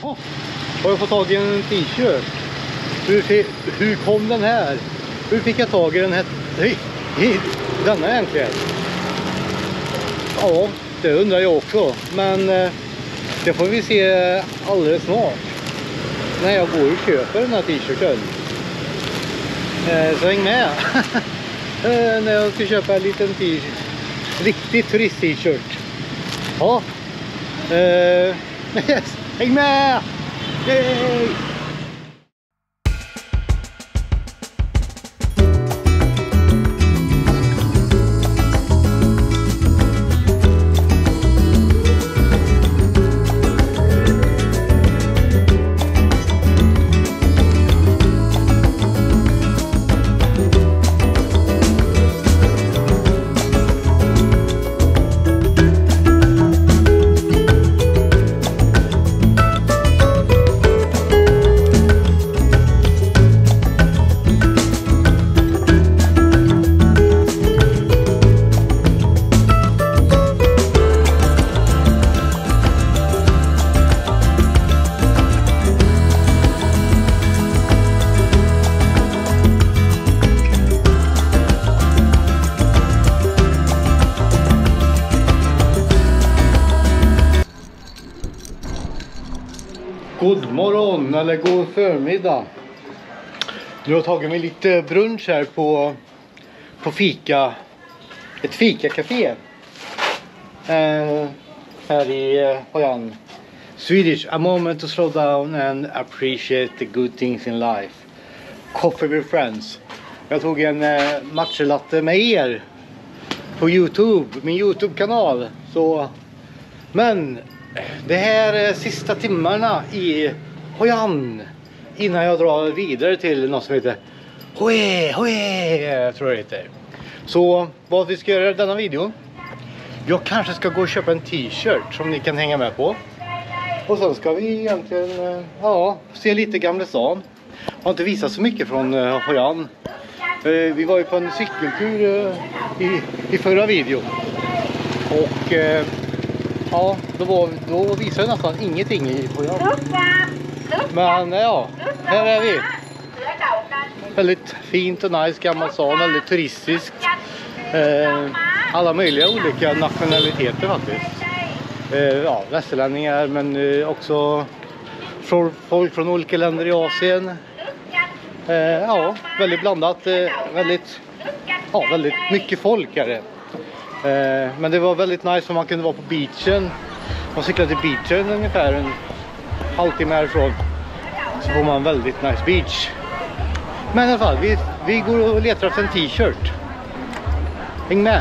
Har jag fått tag i en t-shirt? Hur kom den här? Hur fick jag tag i den här? Denna egentligen? Ja, det undrar jag också. Men det får vi se alldeles snart. När jag går och köper den här t-shirten. Så häng med. När jag ska köpa en liten riktig turist-t-shirt. Ja. Häng med! Yay! God morgon eller god förmiddag. Nu har jag tagit mig lite brunch här på fika. Ett fikacafé. Här i Hoi An. Swedish, a moment to slow down and appreciate the good things in life. Coffee with friends. Jag tog en matcha latte med er på YouTube, min YouTube-kanal. Så, men det här är sista timmarna i Hoi An innan jag drar vidare till något som heter Hue, tror jag det heter. Så vad vi ska göra i denna video, jag kanske ska gå och köpa en t-shirt som ni kan hänga med på. Och sen ska vi egentligen se lite Gamla stan. Jag har inte visat så mycket från Hoi An. Vi var ju på en cykeltur i förra video. Och ja, då visar det nästan ingenting i Hoi An. Men ja, här är vi. Väldigt fint och nice gammal stan, väldigt turistiskt. Alla möjliga olika nationaliteter faktiskt. Ja, västerlänningar men också folk från olika länder i Asien. Ja, väldigt blandat, väldigt mycket folk är det. Men det var väldigt nice för man kunde vara på beachen. Man cyklade till beachen ungefär en halvtimme härifrån. Så får man en väldigt nice beach. Men i alla fall, vi går och letar efter en t-shirt. Häng med!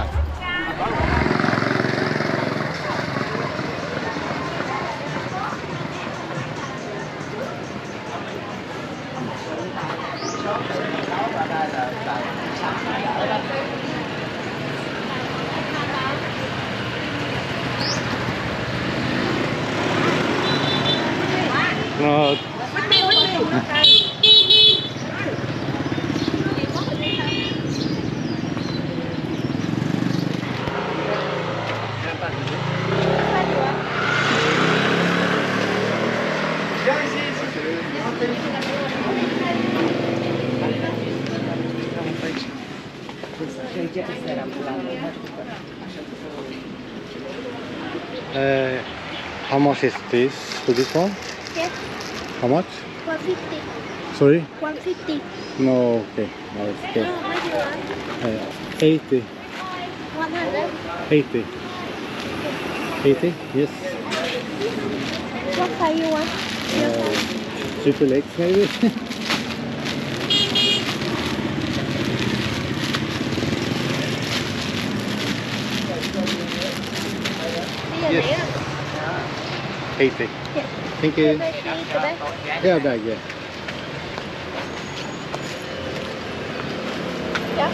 How much is this for this one? Yes. How much? 150. Sorry? 150. No, okay. No, it's okay. No, what do you want? 80. 100. 80. 80? Yes. What size you want? Triple X maybe? Yes. 80. Yes. Thank you. Yeah, bag, yeah. Yeah.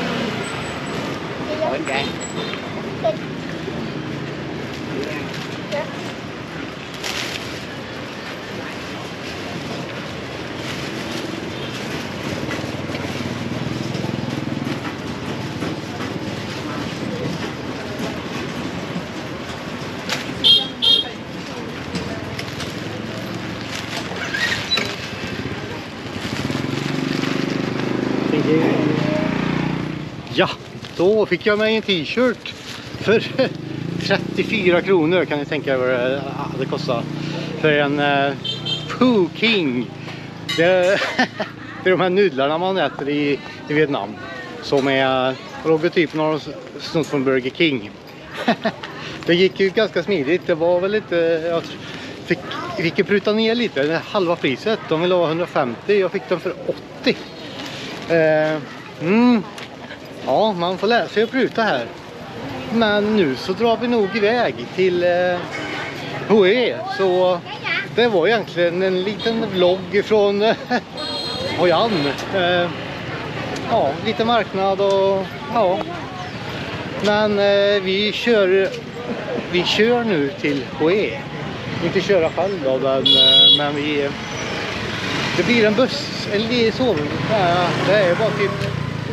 Okay. Yeah. Ja, då fick jag mig en t-shirt för 34 kronor, kan ni tänka er vad det kostar. För en Phu King. Det är de här nudlarna man äter i Vietnam. Som är logotypen av snott från Burger King. Det gick ju ganska smidigt. Det var väl lite... Jag fick ju pruta ner lite. Halva priset. De ville ha 150. Jag fick den för 80. Ja, man får lära sig att pruta här. Men nu så drar vi nog iväg till Hue. Så det var egentligen en liten vlogg från Hoi An. Ja, lite marknad och ja. Men vi kör nu till Hue. Inte köra själv då, men det blir en buss, en sov. Det är bara typ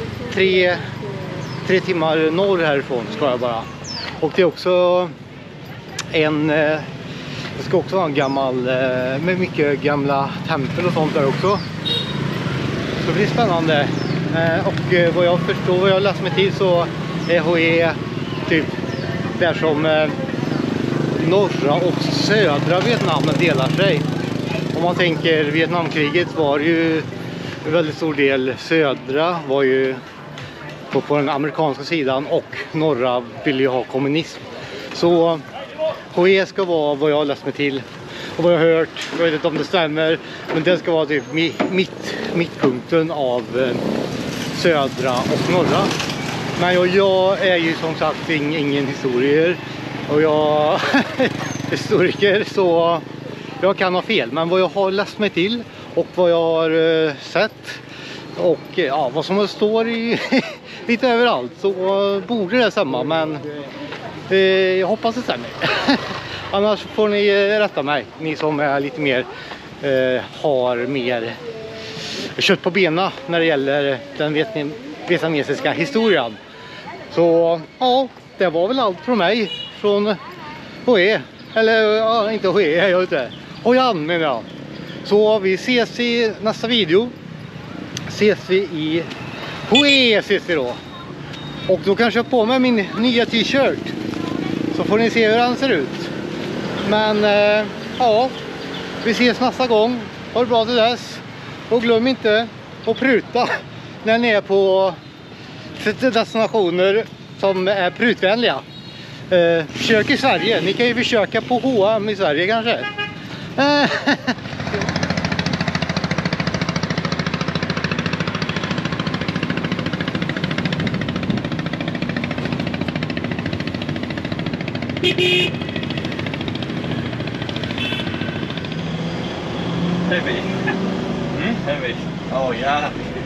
3 timmar norr härifrån ska jag bara. Och det är också det ska också vara en gammal, med mycket gamla tempel och sånt där också. Så det blir spännande. Och vad jag förstår, vad jag läst mig till, så är Hue typ där som norra och södra Vietnam delar sig. Om man tänker Vietnamkriget var ju en väldigt stor del södra var ju på den amerikanska sidan och norra vill ju ha kommunism. Så Hue ska vara vad jag har läst mig till och vad jag har hört. Jag vet inte om det stämmer, men det ska vara typ mittpunkten av södra och norra. Men jag är ju som sagt ingen historiker och jag historiker, så jag kan ha fel. Men vad jag har läst mig till och vad jag har sett och ja, vad som står i lite överallt, så borde det stämma, men jag hoppas det stämmer. Annars får ni rätta mig, ni som är lite mer har mer kött på benen när det gäller den vietnamesiska historien. Så ja, det var väl allt från mig från Hue, eller ja, inte Hue, jag vet inte, Hoi An menar jag. Så vi ses i nästa video. Ses vi i Hue, ses vi då. Och då kanske jag på mig min nya t-shirt, så får ni se hur den ser ut. Men ja, vi ses nästa gång. Ha det bra till dess. Och glöm inte att pruta när ni är på destinationer som är prutvänliga. Försök i Sverige. Ni kan ju försöka på H&M i Sverige kanske. Heavy. Heavy. Oh yeah.